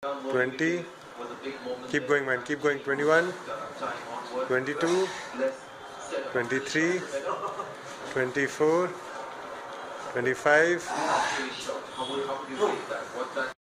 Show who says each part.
Speaker 1: 20, keep going man, keep going, 21, 22, 23, 24, 25.